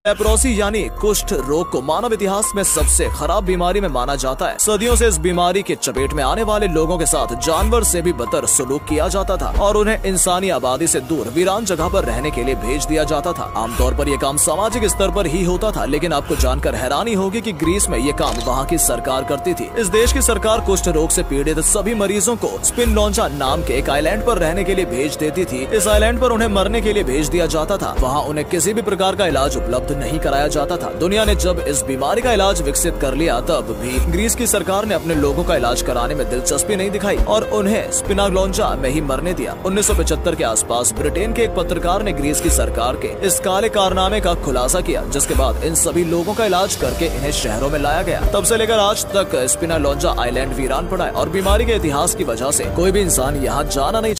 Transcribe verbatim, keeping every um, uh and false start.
Leprosy यानी कुष्ठ रोग को मानव इतिहास में सबसे खराब बीमारी में माना जाता है। सदियों से इस बीमारी के चपेट में आने वाले लोगों के साथ जानवर से भी बदतर सलूक किया जाता था और उन्हें इंसानी आबादी से दूर वीरान जगह पर रहने के लिए भेज दिया जाता था। आमतौर पर यह काम सामाजिक स्तर पर ही होता था, लेकिन आपको जानकर हैरानी होगी कि ग्रीस में ये काम वहाँ की सरकार करती थी। इस देश की सरकार कुष्ठ रोग से पीड़ित सभी मरीजों को स्पिनोजा नाम के एक आइलैंड पर रहने के लिए भेज देती थी। इस आइलैंड पर उन्हें मरने के लिए भेज दिया जाता था। वहाँ उन्हें किसी भी प्रकार का इलाज उपलब्ध नहीं कराया जाता था। दुनिया ने जब इस बीमारी का इलाज विकसित कर लिया, तब भी ग्रीस की सरकार ने अपने लोगों का इलाज कराने में दिलचस्पी नहीं दिखाई और उन्हें स्पिनोजा में ही मरने दिया। उन्नीस सौ पचहत्तर के आसपास ब्रिटेन के एक पत्रकार ने ग्रीस की सरकार के इस काले कारनामे का खुलासा किया, जिसके बाद इन सभी लोगों का इलाज करके इन्हें शहरों में लाया गया। तब से लेकर आज तक स्पिनोजा आइलैंड वीरान पड़ा है और बीमारी के इतिहास की वजह से कोई भी इंसान यहाँ जाना नहीं